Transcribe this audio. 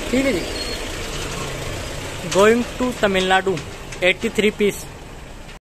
ठीक है जी। Going to Tamil Nadu 83 piece.